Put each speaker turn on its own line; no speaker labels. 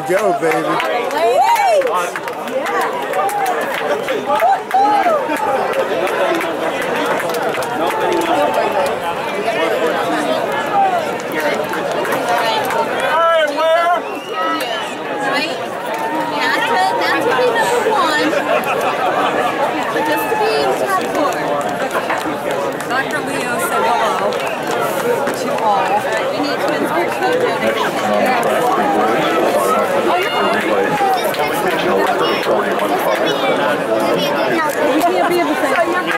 go, baby.
Dr. Leo said hello to all. We need to insert photo. Oh, you're fine. We can't be in the same.